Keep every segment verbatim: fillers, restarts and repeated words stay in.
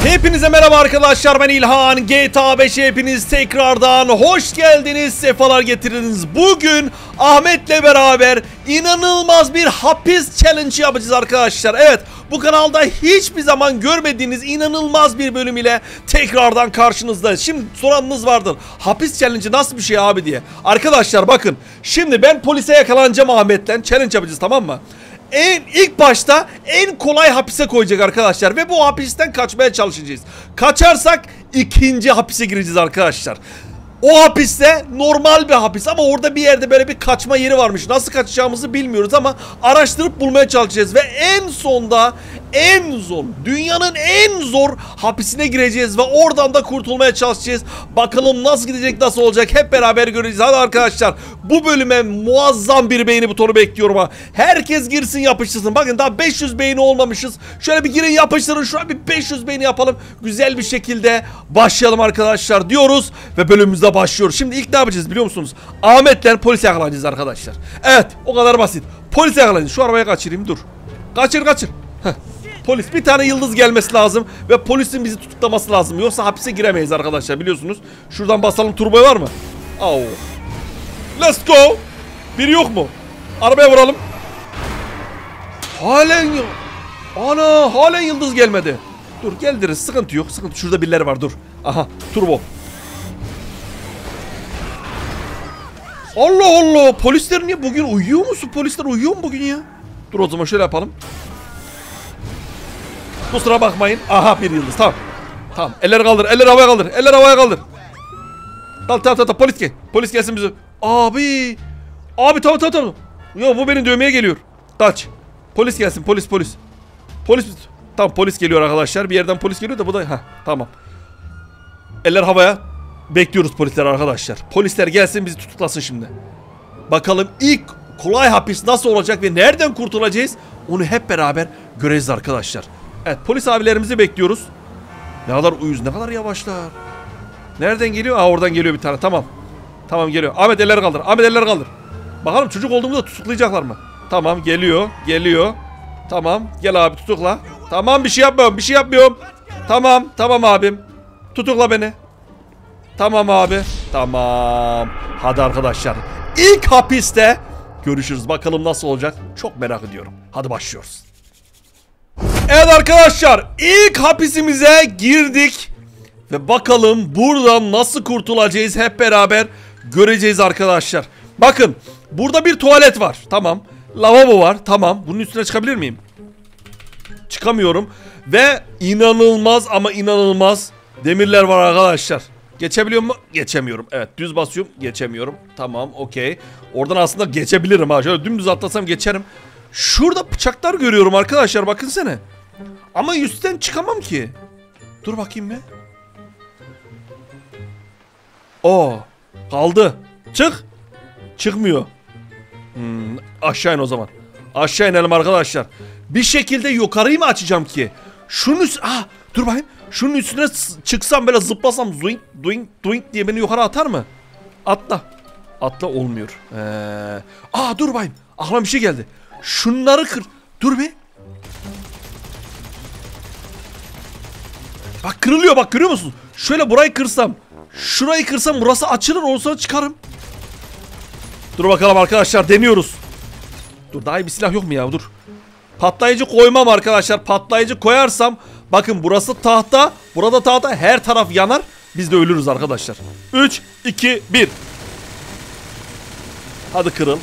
Hepinize merhaba arkadaşlar, ben İlhan. G T A beşe hepiniz tekrardan hoş geldiniz, sefalar getirdiniz. Bugün Ahmet'le beraber inanılmaz bir hapis challenge yapacağız arkadaşlar. Evet, bu kanalda hiçbir zaman görmediğiniz inanılmaz bir bölüm ile tekrardan karşınızdayız. Şimdi soranınız vardır, hapis challenge nasıl bir şey abi diye. Arkadaşlar bakın, şimdi ben polise yakalanacağım Ahmet'le, challenge yapacağız, tamam mı? En ilk başta en kolay hapise koyacak arkadaşlar ve bu hapisten kaçmaya çalışacağız. Kaçarsak ikinci hapise gireceğiz arkadaşlar. O hapiste normal bir hapis ama orada bir yerde böyle bir kaçma yeri varmış. Nasıl kaçacağımızı bilmiyoruz ama araştırıp bulmaya çalışacağız ve en sonda en zor, dünyanın en zor hapisine gireceğiz ve oradan da kurtulmaya çalışacağız. Bakalım nasıl gidecek, nasıl olacak, hep beraber göreceğiz. Hadi arkadaşlar, bu bölüme muazzam bir beğeni butonu bekliyorum ha. Herkes girsin, yapıştırsın. Bakın daha beş yüz beğeni olmamışız. Şöyle bir girin, yapıştırın. Şuraya bir beş yüz beğeni yapalım. Güzel bir şekilde başlayalım arkadaşlar diyoruz ve bölümümüze başlıyoruz. Şimdi ilk ne yapacağız biliyor musunuz? Ahmet'le polis yakalayacağız arkadaşlar. Evet, o kadar basit. Polis yakalayacağız. Şu arabaya kaçırayım, dur. Kaçır kaçır. Heh. Polis, bir tane yıldız gelmesi lazım ve polisin bizi tutuklaması lazım. Yoksa hapise giremeyiz arkadaşlar, biliyorsunuz. Şuradan basalım, turbo var mı? Oh. Let's go. Biri yok mu? Arabaya vuralım. Halen ana halen yıldız gelmedi. Dur, geldiririz, sıkıntı yok, sıkıntı. Şurada birileri var, dur. Aha, turbo. Allah Allah, polisler niye bugün uyuyor musun? Polisler uyuyor mu bugün ya? Dur o zaman şöyle yapalım. Kusura bakmayın. Aha, bir yıldız, tamam. Tamam, eller kaldır, eller havaya kaldır, eller havaya kaldır. Tamam tamam tamam, polis gel. Polis gelsin bize. Abi. Abi tamam tamam tamam. Ya bu beni dövmeye geliyor. Kaç. Polis gelsin, polis polis. Polis. Tamam, polis geliyor arkadaşlar. Bir yerden polis geliyor da bu da. Heh, tamam. Eller havaya. Bekliyoruz polisler arkadaşlar. Polisler gelsin, bizi tutuklasın şimdi. Bakalım ilk kolay hapis nasıl olacak ve nereden kurtulacağız? Onu hep beraber göreceğiz arkadaşlar. Evet, polis abilerimizi bekliyoruz. Ne kadar uyuz, ne kadar yavaşlar. Nereden geliyor? Aa, oradan geliyor bir tane, tamam. Tamam, geliyor. Ahmet eller kaldır. Ahmet eller kaldır. Bakalım çocuk olduğumuzda tutuklayacaklar mı? Tamam, geliyor. Geliyor. Tamam, gel abi, tutukla. Tamam, bir şey yapmıyorum, bir şey yapmıyorum. Tamam, tamam abim. Tutukla beni. Tamam abi. Tamam. Hadi arkadaşlar, İlk hapiste görüşürüz. Bakalım nasıl olacak, çok merak ediyorum. Hadi başlıyoruz. Evet arkadaşlar, ilk hapisimize girdik. Ve bakalım buradan nasıl kurtulacağız, hep beraber göreceğiz arkadaşlar. Bakın, burada bir tuvalet var, tamam. Lavabo var, tamam. Bunun üstüne çıkabilir miyim? Çıkamıyorum. Ve inanılmaz ama inanılmaz demirler var arkadaşlar. Geçebiliyor mu? Geçemiyorum. Evet, düz basıyorum, geçemiyorum. Tamam, okey. Oradan aslında geçebilirim ha. Şöyle dümdüz atlasam geçerim. Şurada bıçaklar görüyorum arkadaşlar, bakın sene. Ama üstten çıkamam ki. Dur bakayım bir. Oo, kaldı. Çık. Çıkmıyor. Hmm, aşağı in o zaman. Aşağı inelim arkadaşlar. Bir şekilde yukarıyı mı açacağım ki? Şunun üst... Ah, dur bakayım. Şunun üstüne çıksam, böyle zıplasam, zuing duing duing diye beni yukarı atar mı? Atla. Atla, olmuyor. Ee... Aa, dur bakayım. Aklıma bir şey geldi. Şunları kır. Dur be. Bak, kırılıyor, bak, görüyor musun? Şöyle burayı kırsam, şurayı kırsam burası açılır, olsa çıkarım. Dur bakalım arkadaşlar, deniyoruz. Dur, daha iyi bir silah yok mu ya, dur. Patlayıcı koymam arkadaşlar. Patlayıcı koyarsam, bakın burası tahta, burada tahta, her taraf yanar. Biz de ölürüz arkadaşlar. üç, iki, bir. Hadi kırıl.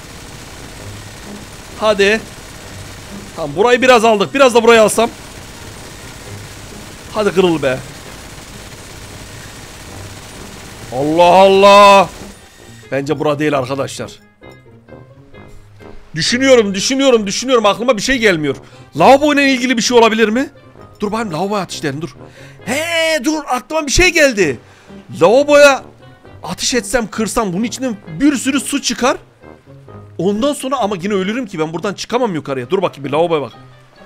Hadi. Tamam, burayı biraz aldık. Biraz da burayı alsam. Hadi kırıl be. Allah Allah. Bence bura değil arkadaşlar. Düşünüyorum, düşünüyorum, düşünüyorum. Aklıma bir şey gelmiyor. Lavabo ile ilgili bir şey olabilir mi? Dur bakayım, lavaboya ateş edelim, dur. He, dur, aklıma bir şey geldi. Lavaboya ateş etsem, kırsam, bunun içinden bir sürü su çıkar. Ondan sonra ama yine ölürüm ki, ben buradan çıkamam yukarıya. Dur bakayım bir, lavaboya bak.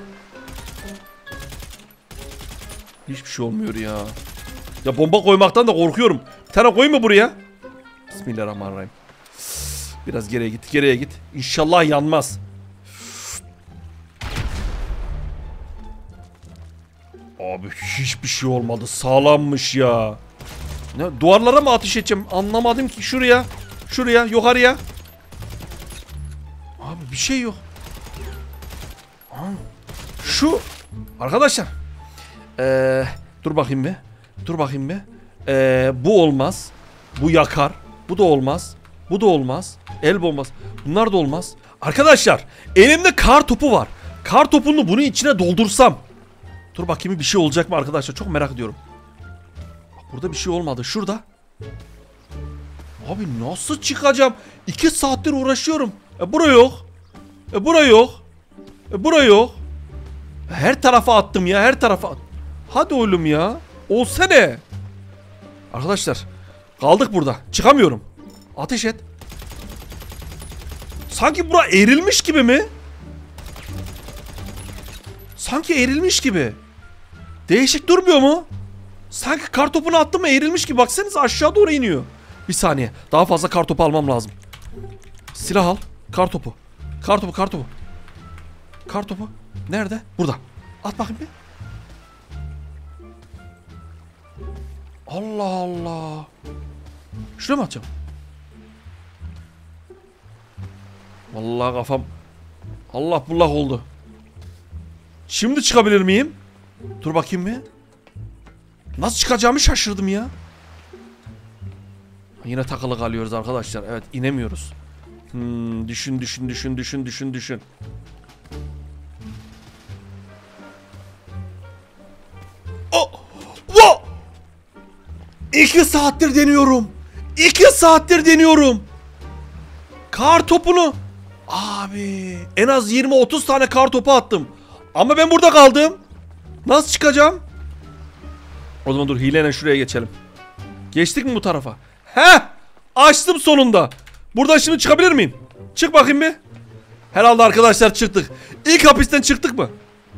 Hiçbir şey olmuyor ya. Ya bomba koymaktan da korkuyorum. Bir tane koyayım mı buraya? Bismillahirrahmanirrahim. Biraz geriye git, geriye git. İnşallah yanmaz. Abi hiçbir şey olmadı. Sağlammış ya. Ne, duvarlara mı ateş edeceğim? Anlamadım ki. Şuraya. Şuraya. Yukarıya. Abi bir şey yok. Ha, şu. Arkadaşlar. Ee, dur bakayım bir. Dur bakayım bir. Ee, bu olmaz. Bu yakar. Bu da olmaz. Bu da olmaz. Elb olmaz. Bunlar da olmaz. Arkadaşlar. Elimde kar topu var. Kar topunu bunun içine doldursam. Dur bakayım bir şey olacak mı arkadaşlar? Çok merak ediyorum. Bak burada bir şey olmadı. Şurada. Abi nasıl çıkacağım? İki saattir uğraşıyorum. E bura yok. E bura yok. E bura yok. Her tarafa attım ya. Her tarafa. Hadi oğlum ya. Olsana. Arkadaşlar. Kaldık burada. Çıkamıyorum. Ateş et. Sanki bura eğrilmiş gibi mi? Sanki eğrilmiş gibi. Değişik durmuyor mu? Sanki kartopunu attım mı eğrilmiş gibi. Baksanıza aşağı doğru iniyor. Bir saniye. Daha fazla kartopu almam lazım. Silah al. Kartopu. Kartopu kartopu. Kartopu. Nerede? Burada. At bakayım bir. Allah Allah. Şuraya mı atacağım? Vallahi kafam Allah bullak oldu. Şimdi çıkabilir miyim? Dur bakayım bir. Nasıl çıkacağımı şaşırdım ya. Yine takılı kalıyoruz arkadaşlar. Evet inemiyoruz. Hmm, düşün düşün düşün düşün düşün düşün. Oh! Wow! İki saattir deniyorum. İki saattir deniyorum. Kar topunu. Abi en az yirmi otuz tane kar topu attım. Ama ben burada kaldım. Nasıl çıkacağım? O zaman dur hileyle şuraya geçelim. Geçtik mi bu tarafa? Heh! Açtım sonunda. Buradan şimdi çıkabilir miyim? Çık bakayım bir. Herhalde arkadaşlar çıktık. İlk hapisten çıktık mı?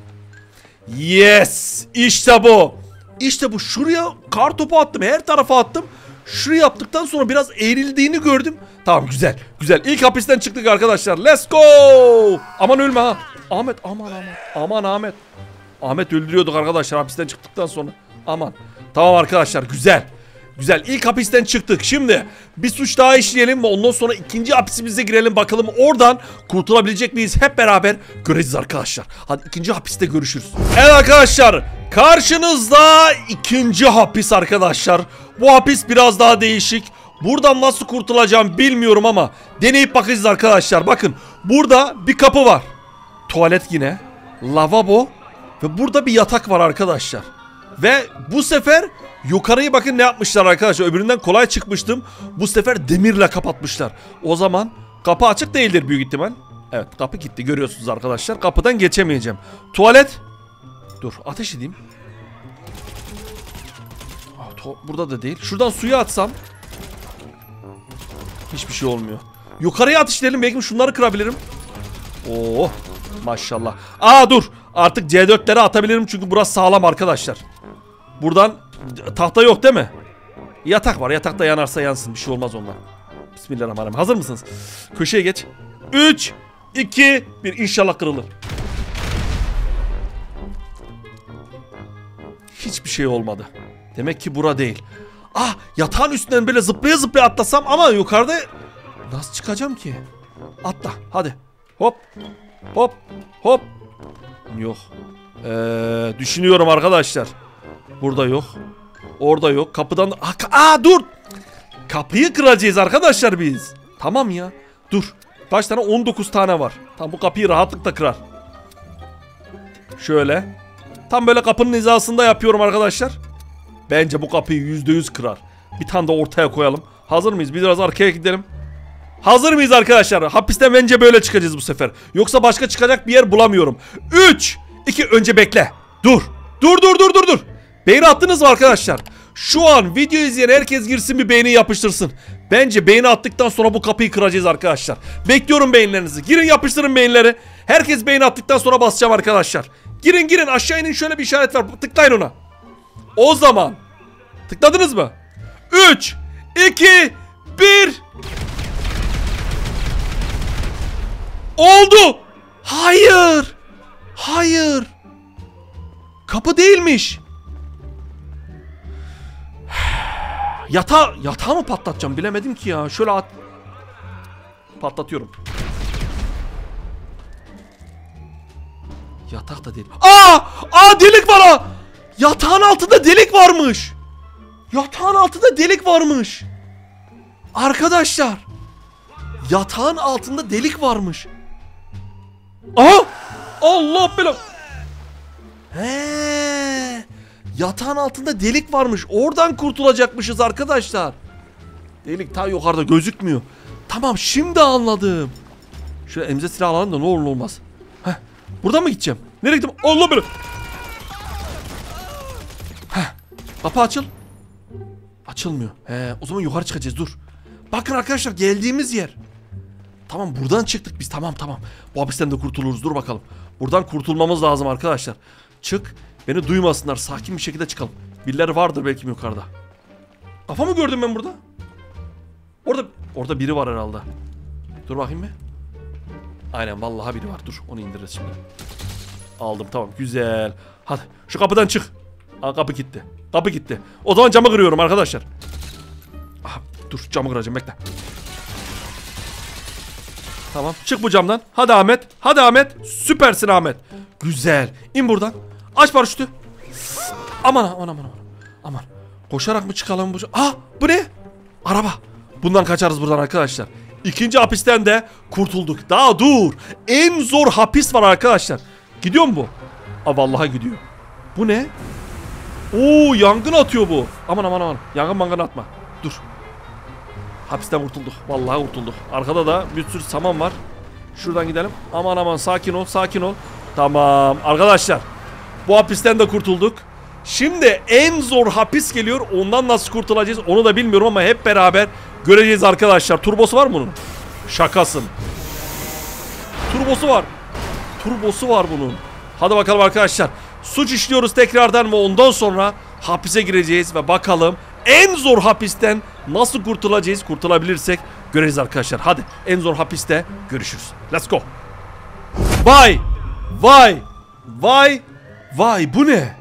Yes! İşte bu. İşte bu. Şuraya kar topu attım. Her tarafa attım. Şurayı yaptıktan sonra biraz eğrildiğini gördüm. Tamam güzel. Güzel. İlk hapisten çıktık arkadaşlar. Let's go! Aman ölme ha. Ahmet aman aman. Aman Ahmet. Ahmet öldürüyorduk arkadaşlar hapisten çıktıktan sonra. Aman. Tamam arkadaşlar güzel. Güzel ilk hapisten çıktık. Şimdi bir suç daha işleyelim ve ondan sonra ikinci hapsimize girelim. Bakalım oradan kurtulabilecek miyiz? Hep beraber göreceğiz arkadaşlar. Hadi ikinci hapiste görüşürüz. Evet arkadaşlar karşınızda ikinci hapis arkadaşlar. Bu hapis biraz daha değişik. Buradan nasıl kurtulacağım bilmiyorum ama deneyip bakacağız arkadaşlar. Bakın burada bir kapı var. Tuvalet yine. Lavabo. Ve burada bir yatak var arkadaşlar. Ve bu sefer yukarıyı bakın ne yapmışlar arkadaşlar. Öbüründen kolay çıkmıştım. Bu sefer demirle kapatmışlar. O zaman kapı açık değildir büyük ihtimal. Evet kapı gitti görüyorsunuz arkadaşlar. Kapıdan geçemeyeceğim. Tuvalet. Dur ateş edeyim. Burada da değil. Şuradan suyu atsam. Hiçbir şey olmuyor. Yukarıya ateşleyelim. Belki şunları kırabilirim. Oo, maşallah. Aa dur. Artık C dörtlere atabilirim çünkü burası sağlam arkadaşlar. Buradan tahta yok değil mi? Yatak var. Yatakta yanarsa yansın. Bir şey olmaz ondan. Bismillahirrahmanirrahim. Hazır mısınız? Köşeye geç. üç, iki, bir. İnşallah kırılır. Hiçbir şey olmadı. Demek ki bura değil. Ah yatağın üstünden böyle zıplaya zıplaya atlasam ama yukarıda nasıl çıkacağım ki? Atla hadi. Hop. Hop. Hop. Yok. Ee, düşünüyorum arkadaşlar. Burada yok. Orada yok. Kapıdan... Aa, aa dur. Kapıyı kıracağız arkadaşlar biz. Tamam ya. Dur. Kaç tane? on dokuz tane var. Tamam bu kapıyı rahatlıkla kırar. Şöyle. Tam böyle kapının hizasında yapıyorum arkadaşlar. Bence bu kapıyı yüzde yüz kırar. Bir tane de ortaya koyalım. Hazır mıyız? Biraz arkaya gidelim. Hazır mıyız arkadaşlar? Hapisten bence böyle çıkacağız bu sefer. Yoksa başka çıkacak bir yer bulamıyorum. üç, iki, önce bekle. Dur. Dur dur dur dur dur. Beğeni attınız mı arkadaşlar? Şu an video izleyen herkes girsin bir beğeni yapıştırsın. Bence beğeni attıktan sonra bu kapıyı kıracağız arkadaşlar. Bekliyorum beğenilerinizi. Girin yapıştırın beğenileri. Herkes beğeni attıktan sonra basacağım arkadaşlar. Girin girin aşağı inin, şöyle bir işaret var. Tıklayın ona. O zaman. Tıkladınız mı? üç, iki, bir. Oldu. Hayır. Hayır. Kapı değilmiş. Yatağı, yatağı mı patlatacağım bilemedim ki ya. Şöyle at. Patlatıyorum. Yatak da değil. Aa! Aa delik var ha! Yatağın altında delik varmış. Yatağın altında delik varmış. Arkadaşlar. Yatağın altında delik varmış. Aha! Allah belanı. He! Yatağın altında delik varmış. Oradan kurtulacakmışız arkadaşlar. Delik ta yukarıda gözükmüyor. Tamam şimdi anladım. Şöyle elimize silah alalım da ne olur ne olmaz. Heh. Buradan mı gideceğim? Nereye gittim? Allah belanı. Heh. Kapı açıl. Açılmıyor. He, o zaman yukarı çıkacağız dur. Bakın arkadaşlar geldiğimiz yer. Tamam buradan çıktık biz tamam tamam. Bu hapisten de kurtuluruz dur bakalım. Buradan kurtulmamız lazım arkadaşlar. Çık. Beni duymasınlar. Sakin bir şekilde çıkalım. Birileri vardır belki yukarıda. Kafa mı gördüm ben burada? Orada orada biri var herhalde. Dur bakayım bir. Aynen vallahi biri var. Dur onu indiririz şimdi. Aldım tamam güzel. Hadi şu kapıdan çık. Aa, kapı gitti. Kapı gitti. O zaman camı kırıyorum arkadaşlar. Aha, dur camı kıracağım bekle. Tamam çık bu camdan. Hadi Ahmet. Hadi Ahmet. Süpersin Ahmet. Güzel. İn buradan. Aç paraşütü. Aman aman aman. Aman. Koşarak mı çıkalım bu? Ah bu ne? Araba. Bundan kaçarız buradan arkadaşlar. İkinci hapisten de kurtulduk. Daha dur. En zor hapis var arkadaşlar. Gidiyor mu bu? Aa vallahi gidiyor. Bu ne? Oo yangın atıyor bu. Aman aman aman. Yangın mangın atma. Dur. Hapisten kurtulduk. Vallahi kurtulduk. Arkada da bir sürü saman var. Şuradan gidelim. Aman aman sakin ol sakin ol. Tamam arkadaşlar. Bu hapisten de kurtulduk. Şimdi en zor hapis geliyor. Ondan nasıl kurtulacağız onu da bilmiyorum ama hep beraber göreceğiz arkadaşlar. Turbosu var mı bunun? Şakasın. Turbosu var. Turbosu var bunun. Hadi bakalım arkadaşlar. Suç işliyoruz tekrardan ve ondan sonra hapise gireceğiz ve bakalım en zor hapisten nasıl kurtulacağız? Kurtulabilirsek göreceğiz arkadaşlar. Hadi en zor hapiste görüşürüz. Let's go. Vay. Vay. Vay. Vay bu ne?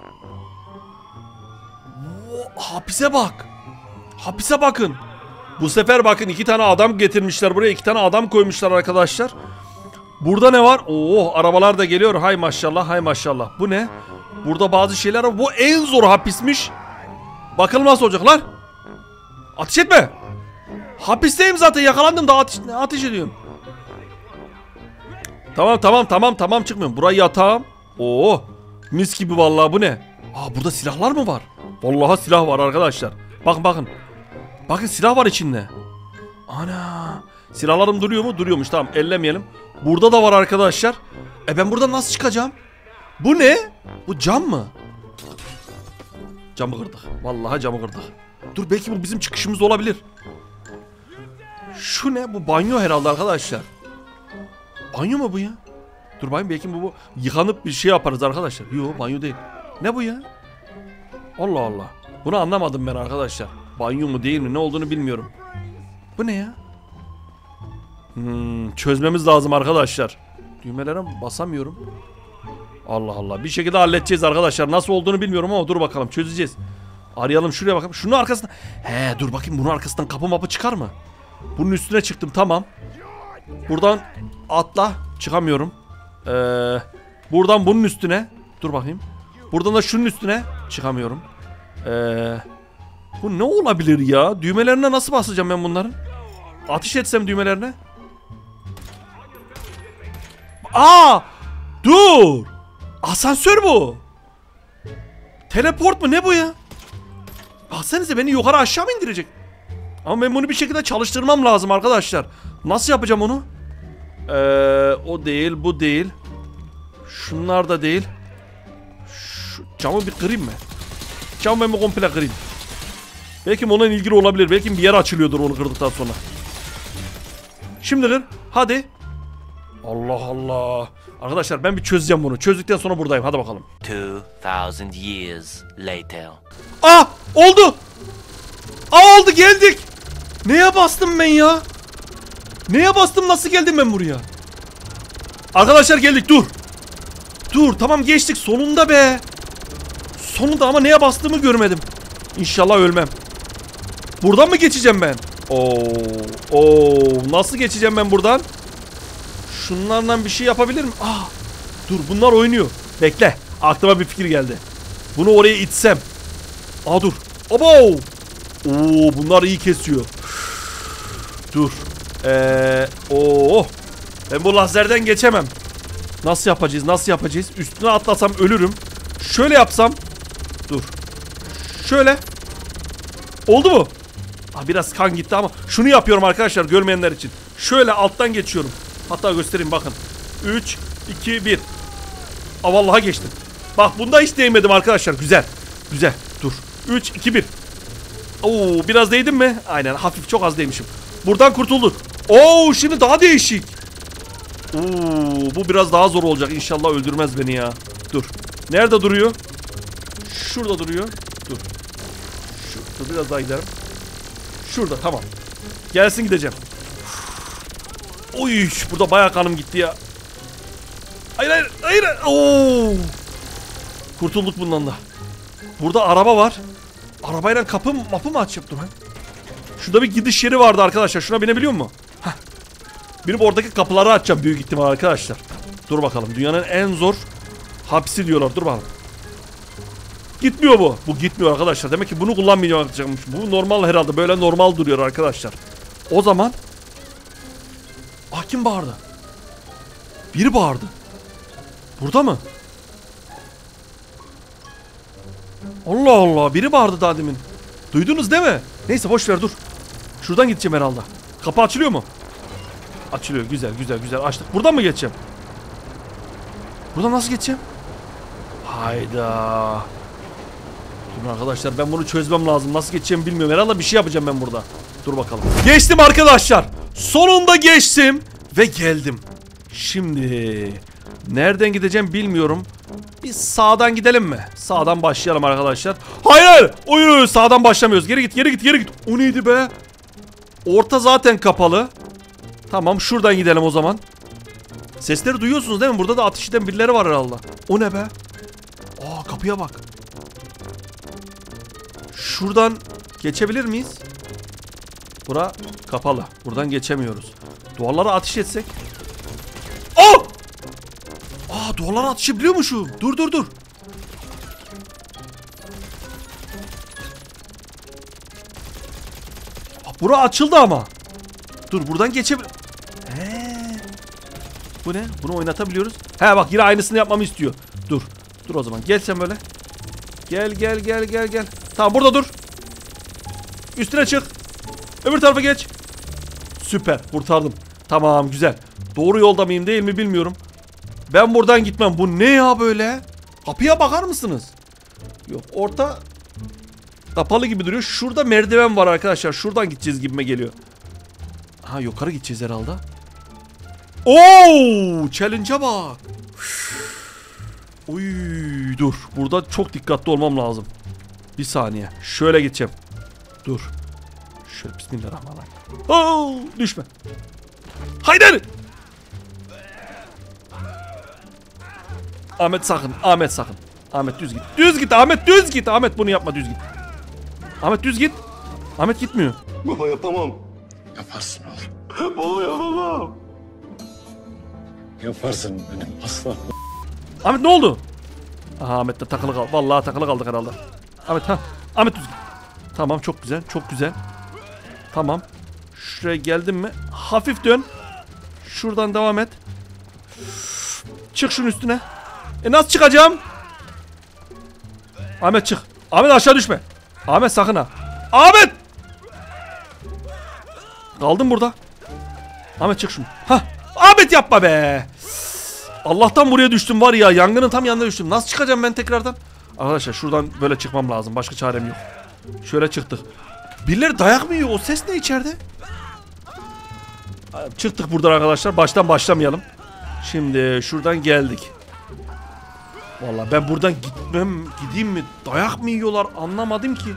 Hapise bak. Hapise bakın. Bu sefer bakın iki tane adam getirmişler buraya. iki tane adam koymuşlar arkadaşlar. Burada ne var? Oo arabalar da geliyor. Hay maşallah hay maşallah. Bu ne? Burada bazı şeyler var. Bu en zor hapismiş. Bakalım nasıl olacak lan? Ateş etme. Hapisteyim zaten yakalandım da ateş, ateş ediyorum. Tamam tamam tamam tamam çıkmıyorum. Burayı yatağım. Oo mis gibi vallahi bu ne? Aa burada silahlar mı var? Vallahi silah var arkadaşlar. Bakın bakın. Bakın silah var içinde. Ana. Silahlarım duruyor mu? Duruyormuş tamam ellemeyelim. Burada da var arkadaşlar. E ben buradan nasıl çıkacağım? Bu ne? Bu cam mı? Camı kırdık. Vallahi camı kırdık. Dur belki bu bizim çıkışımız olabilir. Şu ne? Bu banyo herhalde arkadaşlar. Banyo mu bu ya? Dur bakayım belki bu, bu yıkanıp bir şey yaparız arkadaşlar. Yok banyo değil. Ne bu ya? Allah Allah. Bunu anlamadım ben arkadaşlar. Banyo mu değil mi ne olduğunu bilmiyorum. Bu ne ya? Hmm, çözmemiz lazım arkadaşlar. Düğmelere basamıyorum. Allah Allah. Bir şekilde halledeceğiz arkadaşlar. Nasıl olduğunu bilmiyorum ama dur bakalım çözeceğiz. Arayalım şuraya bakalım. Şunun arkasına. He dur bakayım bunun arkasından kapı mapı çıkar mı? Bunun üstüne çıktım tamam. Buradan atla. Çıkamıyorum. Ee, buradan bunun üstüne. Dur bakayım. Buradan da şunun üstüne. Çıkamıyorum. Ee, bu ne olabilir ya? Düğmelerine nasıl basacağım ben bunların? Ateş etsem düğmelerine. Aa! Dur! Asansör bu. Teleport mu ne bu ya? Baksanıza beni yukarı aşağı mı indirecek? Ama ben bunu bir şekilde çalıştırmam lazım arkadaşlar. Nasıl yapacağım onu? Ee, o değil bu değil. Şunlar da değil. Şu camı bir kırayım mı? Camı ben bir komple kırayım. Belki onunla ilgili olabilir. Belki bir yer açılıyordur onu kırdıktan sonra. Şimdi kır. Hadi. Allah Allah. Arkadaşlar ben bir çözeceğim bunu. Çözdükten sonra buradayım. Hadi bakalım. two thousand years later. Ah! Oldu! Aa oldu geldik! Neye bastım ben ya? Neye bastım nasıl geldim ben buraya? Arkadaşlar geldik dur. Dur tamam geçtik sonunda be. Sonunda ama neye bastığımı görmedim. İnşallah ölmem. Buradan mı geçeceğim ben? Oo, oo, nasıl geçeceğim ben buradan? Şunlardan bir şey yapabilir miyim? Ah, dur bunlar oynuyor. Bekle. Aklıma bir fikir geldi. Bunu oraya itsem. Aa dur. Abo. Oo, bunlar iyi kesiyor. Dur. Eee, oo. Ben bu lazerden geçemem. Nasıl yapacağız? Nasıl yapacağız? Üstüne atlasam ölürüm. Şöyle yapsam. Dur. Şöyle. Oldu mu? Aa, biraz kan gitti ama şunu yapıyorum arkadaşlar görmeyenler için. Şöyle alttan geçiyorum. Hatta göstereyim bakın. üç, iki, bir. Aa, vallahi geçtim. Bak bunda hiç değmedim arkadaşlar. Güzel. Güzel. Dur. üç, iki, bir. Oo, biraz değdim mi? Aynen, hafif, çok az değmişim. Buradan kurtulduk. Oo, şimdi daha değişik. Oo, bu biraz daha zor olacak. İnşallah öldürmez beni ya. Dur. Nerede duruyor? Şurada duruyor. Dur. Şu, dur biraz daha gidelim. Şurada, tamam. Gelsin, gideceğim. Oy, burada bayağı kanım gitti ya. Hayır hayır hayır. Oo. Kurtulduk bundan da. Burada araba var. Arabayla kapı mapı mı açıp dur lan. Şurada bir gidiş yeri vardı arkadaşlar. Şuna binebiliyor mu? Heh. Benim oradaki kapıları açacağım büyük ihtimal arkadaşlar. Dur bakalım. Dünyanın en zor hapsi diyorlar. Dur bakalım. Gitmiyor bu. Bu gitmiyor arkadaşlar. Demek ki bunu kullanmayacakmış. Bu normal herhalde. Böyle normal duruyor arkadaşlar. O zaman. Ah, kim bağırdı? Biri bağırdı. Burada mı? Allah Allah. Biri bağırdı daha demin. Duydunuz değil mi? Neyse boş ver, dur. Şuradan gideceğim herhalde. Kapı açılıyor mu? Açılıyor. Güzel güzel güzel açtık. Buradan mı geçeceğim? Buradan nasıl geçeceğim? Hayda. Dur arkadaşlar, ben bunu çözmem lazım. Nasıl geçeceğimi bilmiyorum. Herhalde bir şey yapacağım ben burada. Dur bakalım. Geçtim arkadaşlar. Sonunda geçtim. Ve geldim. Şimdi nereden gideceğim bilmiyorum. Biz sağdan gidelim mi? Sağdan başlayalım arkadaşlar. Hayır. Oy, sağdan başlamıyoruz. Geri git, geri git, geri git. O neydi be? Orta zaten kapalı. Tamam, şuradan gidelim o zaman. Sesleri duyuyorsunuz değil mi? Burada da ateş eden birileri var herhalde. O ne be? Aa, kapıya bak. Şuradan geçebilir miyiz? Bura kapalı. Buradan geçemiyoruz. Duvarlara ateş etsek. Oh! Aa, duvarlara ateş edebiliyormuşum. Dur dur dur. Aa, bura açıldı ama. Dur, buradan geçebilir. He. Bu ne? Bunu oynatabiliyoruz. He bak, yine aynısını yapmamı istiyor. Dur. Dur o zaman. Gel sen böyle. Gel gel gel gel gel. Tamam, burada dur. Üstüne çık. Öbür tarafa geç. Süper. Kurtardım. Tamam, güzel. Doğru yolda mıyım değil mi bilmiyorum. Ben buradan gitmem. Bu ne ya böyle? Kapıya bakar mısınız? Yok, orta kapalı gibi duruyor. Şurada merdiven var arkadaşlar. Şuradan gideceğiz gibime geliyor. Ha, yukarı gideceğiz herhalde. Oo, challenge'a bak. Uy, dur. Burada çok dikkatli olmam lazım. Bir saniye. Şöyle gideceğim. Dur. Şöyle, bismillahirrahmanirrahim. Oo, düşme. Haydi. Ahmet sakın. Ahmet sakın. Ahmet düz git. Düz git Ahmet, düz git. Ahmet bunu yapma, düz git. Ahmet düz git. Ahmet gitmiyor. Baba yapamam. Yaparsın oğlum. Baba yapamam. Yaparsın benim aslan. Ahmet ne oldu? Aha, Ahmet de takılı kaldı. Vallahi takılı kaldık herhalde. Ahmet ha. Ahmet düz git. Tamam, çok güzel. Çok güzel. Tamam. Şuraya geldim mi? Hafif dön. Şuradan devam et. Çık şunun üstüne. E nasıl çıkacağım? Ahmet çık. Ahmet aşağı düşme. Ahmet sakın ha. Ahmet! Kaldım burada. Ahmet çık şunu. Hah. Ahmet yapma be. Allah'tan buraya düştüm var ya. Yangının tam yanına düştüm. Nasıl çıkacağım ben tekrardan? Arkadaşlar şuradan böyle çıkmam lazım. Başka çarem yok. Şöyle çıktık. Birileri dayak mı yiyor? O ses ne içeride? Çıktık buradan arkadaşlar. Baştan başlamayalım. Şimdi şuradan geldik. Vallahi ben buradan gitmem, gideyim mi? Dayak mı yiyorlar? Anlamadım ki.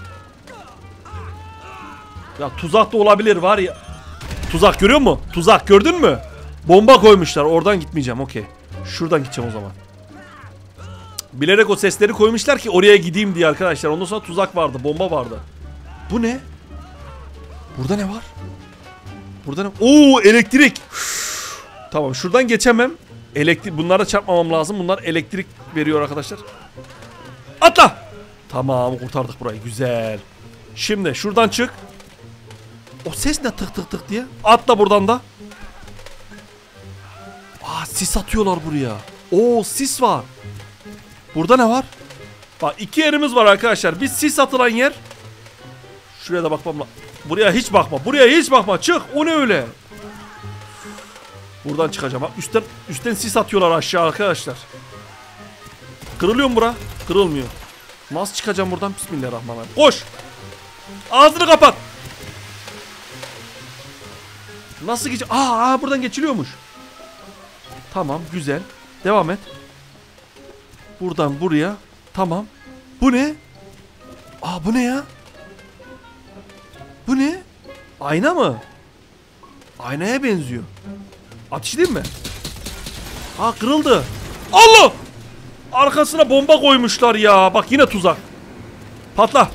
Ya tuzak da olabilir var ya. Tuzak görüyor musun? Tuzak gördün mü? Bomba koymuşlar. Oradan gitmeyeceğim. Okey. Şuradan gideceğim o zaman. Bilerek o sesleri koymuşlar ki oraya gideyim diye arkadaşlar. Ondan sonra tuzak vardı. Bomba vardı. Bu ne? Burada ne var? Burada ne? Oo, elektrik. Üf. Tamam, şuradan geçemem. Elektrik, bunlara çarpmamam lazım. Bunlar elektrik veriyor arkadaşlar. Atla. Tamam, kurtardık burayı. Güzel. Şimdi şuradan çık. O ses ne tık tık tık diye? Atla buradan da. Aa, sis atıyorlar buraya. Oo, sis var. Burada ne var? Bak, iki yerimiz var arkadaşlar. Bir sis atılan yer. Şuraya da bakmam lazım. Buraya hiç bakma. Buraya hiç bakma. Çık. O ne öyle? Buradan çıkacağım. Üstten, üstten sis atıyorlar aşağı arkadaşlar. Kırılıyor mu bura? Kırılmıyor. Nasıl çıkacağım buradan? Bismillahirrahmanirrahim. Koş. Ağzını kapat. Nasıl geç? Aa, aa, buradan geçiliyormuş. Tamam, güzel. Devam et. Buradan buraya. Tamam. Bu ne? Aa, bu ne ya? Bu ne? Ayna mı? Aynaya benziyor. Ateşleyeyim mi? Aa, kırıldı. Allah! Arkasına bomba koymuşlar ya. Bak, yine tuzak. Patla.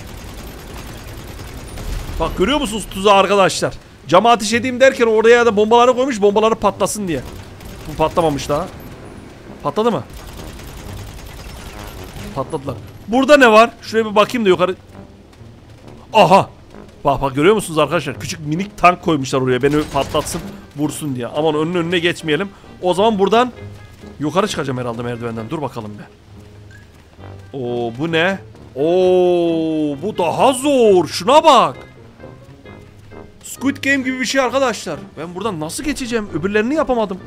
Bak, görüyor musunuz tuzağı arkadaşlar? Cama ateş edeyim derken oraya da bombaları koymuş, bombaları patlasın diye. Bu patlamamış daha. Patladı mı? Patladılar. Burada ne var? Şuraya bir bakayım da yukarı. Aha. Bak bak, görüyor musunuz arkadaşlar? Küçük minik tank koymuşlar oraya, beni patlatsın, vursun diye. Aman önüne önüne geçmeyelim. O zaman buradan yukarı çıkacağım herhalde merdivenden. Dur bakalım be. Oo, bu ne? Oo, bu daha zor. Şuna bak. Squid Game gibi bir şey arkadaşlar. Ben buradan nasıl geçeceğim? Öbürlerini yapamadım.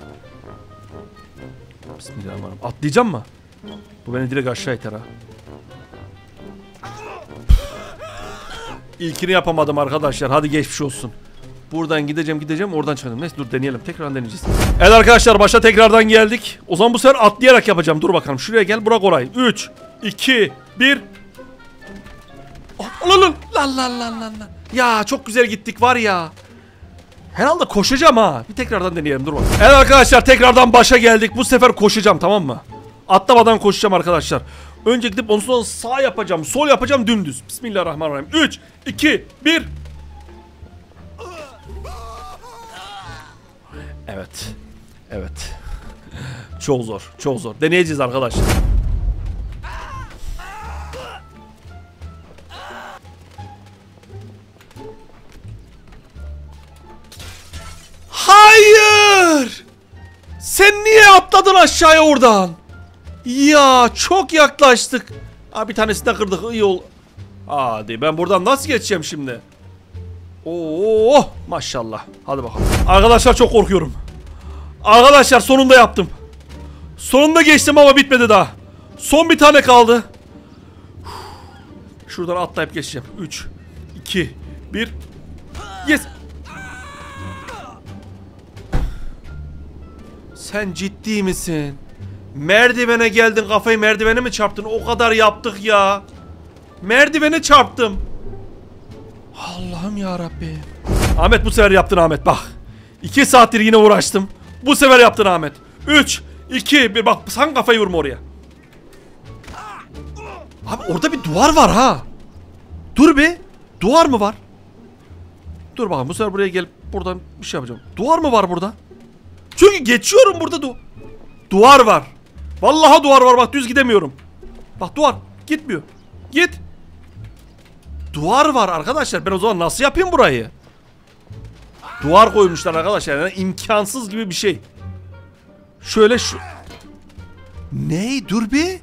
Bismillahirrahmanirrahim. Atlayacağım mı? Bu beni direkt aşağı iter ha. İlkini yapamadım arkadaşlar. Hadi geçmiş olsun. Buradan gideceğim gideceğim oradan çıkalım. Neyse, dur deneyelim. Tekrar deneyeceğiz. Evet arkadaşlar, başa tekrardan geldik. O zaman bu sefer atlayarak yapacağım. Dur bakalım. Şuraya gel. Bura kolay. üç, iki, bir. Oh, lan lan lan lan lan lan. Ya çok güzel gittik var ya. Herhalde koşacağım ha. Bir tekrardan deneyelim, dur bakalım. Evet arkadaşlar, tekrardan başa geldik. Bu sefer koşacağım, tamam mı? Atlamadan koşacağım arkadaşlar. Önce gidip ondan sonra sağ yapacağım, sol yapacağım, dümdüz. Bismillahirrahmanirrahim. üç, iki, bir. Evet. Evet. Çok zor, çok zor. Deneyeceğiz arkadaşlar. Hayır! Sen niye atladın aşağıya oradan? Ya çok yaklaştık. Aa, bir tanesini de kırdık. İyi ol. Hadi, ben buradan nasıl geçeceğim şimdi? Oo, maşallah. Hadi bakalım. Arkadaşlar, çok korkuyorum. Arkadaşlar, sonunda yaptım. Sonunda geçtim ama bitmedi daha. Son bir tane kaldı. Şuradan atlayıp geçeceğim. üç, iki, bir. Yes. Sen ciddi misin? Merdivene geldin, kafayı merdivene mi çarptın? O kadar yaptık ya. Merdivene çarptım. Allah'ım ya Rabbi. Ahmet, bu sefer yaptın Ahmet, bak. iki saattir yine uğraştım. Bu sefer yaptın Ahmet. üç, iki, bir, bak sen kafayı vurma oraya. Abi orada bir duvar var ha. Dur bir. Duvar mı var? Dur bakalım, bu sefer buraya gelip buradan bir şey yapacağım. Duvar mı var burada? Çünkü geçiyorum burada du duvar var. Vallahi duvar var, bak düz gidemiyorum. Bak duvar gitmiyor. Git. Duvar var arkadaşlar, ben o zaman nasıl yapayım burayı? Duvar koymuşlar arkadaşlar, yani imkansız gibi bir şey. Şöyle şu. Ney? Dur bir.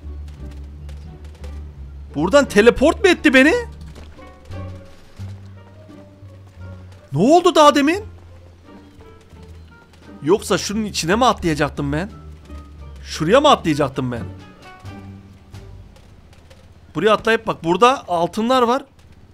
Buradan teleport mu etti beni? Ne oldu daha demin? Yoksa şunun içine mi atlayacaktım ben? Şuraya mı atlayacaktım ben? Buraya atlayıp bak, burada altınlar var.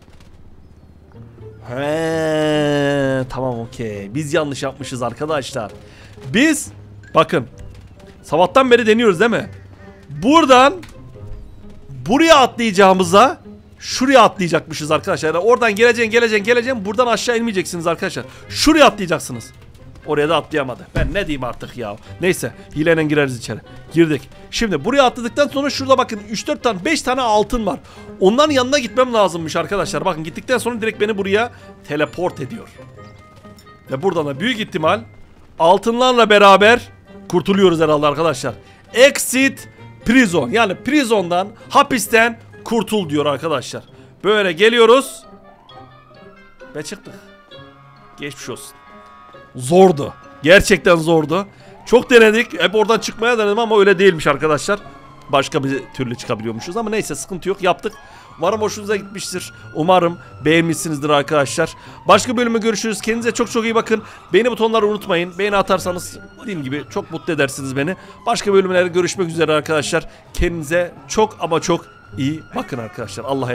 He, tamam, okey. Biz yanlış yapmışız arkadaşlar. Biz bakın, sabahtan beri deniyoruz değil mi? Buradan buraya atlayacağımıza şuraya atlayacakmışız arkadaşlar. Yani oradan geleceksin geleceksin geleceksin, buradan aşağı inmeyeceksiniz arkadaşlar. Şuraya atlayacaksınız. Oraya da atlayamadı. Ben ne diyeyim artık ya. Neyse hileyle gireriz içeri. Girdik. Şimdi buraya atladıktan sonra şurada bakın üç dört tane beş tane altın var. Onların yanına gitmem lazımmış arkadaşlar. Bakın gittikten sonra direkt beni buraya teleport ediyor. Ve buradan da büyük ihtimal altınlarla beraber kurtuluyoruz herhalde arkadaşlar. Exit prison. Yani prisondan, hapisten kurtul diyor arkadaşlar. Böyle geliyoruz. Ve çıktık. Geçmiş olsun. Zordu. Gerçekten zordu. Çok denedik. Hep oradan çıkmaya denedim ama öyle değilmiş arkadaşlar. Başka bir türlü çıkabiliyormuşuz ama neyse sıkıntı yok, yaptık. Umarım hoşunuza gitmiştir. Umarım beğenmişsinizdir arkadaşlar. Başka bölümde görüşürüz. Kendinize çok çok iyi bakın. Beğeni butonları unutmayın. Beğeni atarsanız dediğim gibi çok mutlu edersiniz beni. Başka bölümlerde görüşmek üzere arkadaşlar. Kendinize çok ama çok iyi bakın arkadaşlar. Allah'a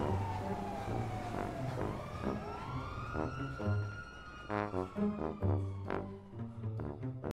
emanet.